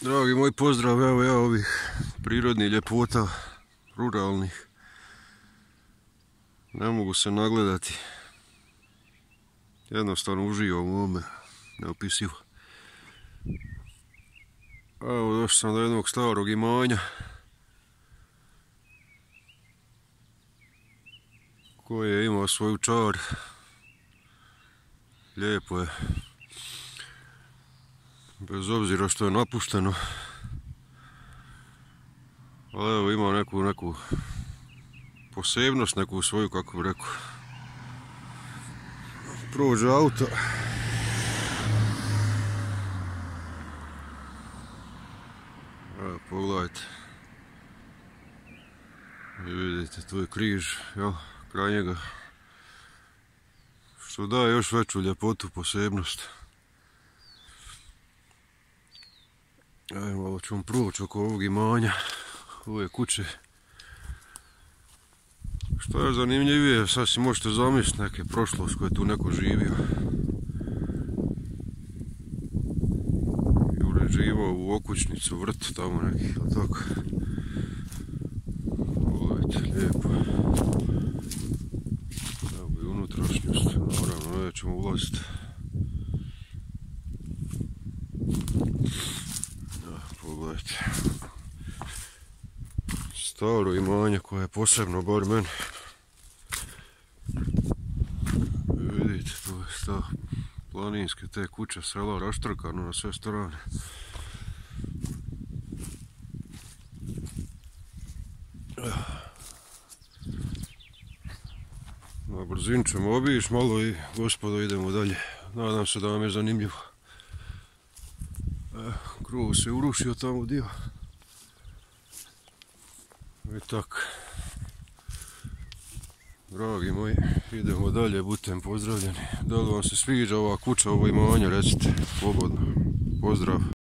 Dragi moj pozdrav, evo ja ovih prirodnih ljepota, ruralnih. Ne mogu se nagledati. Jednostavno uživam u ovome, neopisivo. Evo došao sam do jednog starog imanja koje je imao svoju čar. Lijepo je. Bez obzira što je napušteno. Ali evo ima neku posebnost, neku svoju, kako bi rekao. Prođe auto. Evo pogledajte. I vidite, tu je križ, jel, kraj njega. Što daje još veću ljepotu, posebnost. Evo, malo ću vam proći oko ovog imanja, ove kuće. Što je zanimljivije, sad si možete zamisliti neke prošlost koje je tu neko živio. I uređivao u okućnicu, vrt tamo neki, ili tako. Pogledajte, lijepo. Evo i unutrašnjost, naravno nećemo ulaziti. Pogledajte. Staro imanje koje je posebno, bar meni. Vidite, tu je sta planinske te kuće, sela raštrkano na sve strane. Na brzinu ćemo obići malo i gospodo idemo dalje. Nadam se da vam je zanimljivo. Krov se urušio tamo dio. I tako. Dragi moji, idemo dalje, budite pozdravljeni. Da li vam se sviđa ova kuća, ovo imanje, recite slobodno. Pozdrav.